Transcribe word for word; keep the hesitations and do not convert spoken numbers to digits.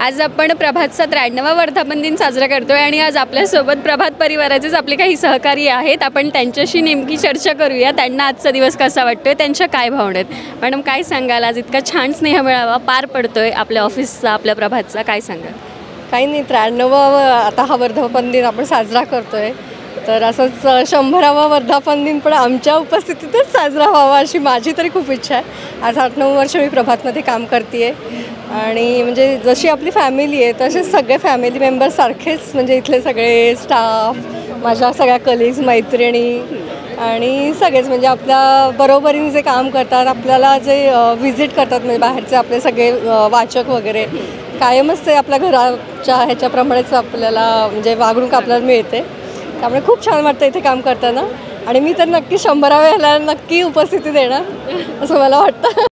आज आपण प्रभातचा त्र्याण्णवा वर्धापन दिन साजरा करतोय आणि आज आपल्यासोबत प्रभात परिवाराचेच आपले काही सहकारी आहेत. आपण त्यांच्याशी नेमकी चर्चा करूया. त्यांना आजचा दिवस कसा वाटतोय, त्यांच्या काय भावना आहेत. मॅडम काय सांगाल, आज इतका छान स्नेहमेळावा पार पडतोय आपल्या ऑफिसचा, आपल्या प्रभातचा, काय सांगाल? काही नाही, त्र्याण्णवावा आता हा वर्धापन दिन आपण साजरा करतोय, तर असंच शंभरावा वर्धापन दिन पण आमच्या उपस्थितीतच साजरा व्हावा अशी माझी तरी खूप इच्छा आहे. आज आठ नऊ वर्ष मी प्रभातमध्ये काम करते आहे आणि म्हणजे जशी आपली फॅमिली आहे तसेच सगळे फॅमिली मेंबर्स सारखेच, म्हणजे इथले सगळे स्टाफ, माझ्या सगळ्या कलिग्स, मैत्रिणी आणि सगळेच म्हणजे आपल्या बरोबरीने जे काम करतात, आपल्याला जे व्हिजिट करतात, म्हणजे बाहेरचे आपले सगळे वाचक वगैरे कायमच ते आपल्या घराच्या ह्याच्याप्रमाणेच आपल्याला म्हणजे वागणूक आपल्याला मिळते. त्यामुळे खूप छान वाटतं इथे काम करताना आणि मी तर नक्की शंभराव्या ह्याला नक्की उपस्थिती देणार असं मला वाटतं.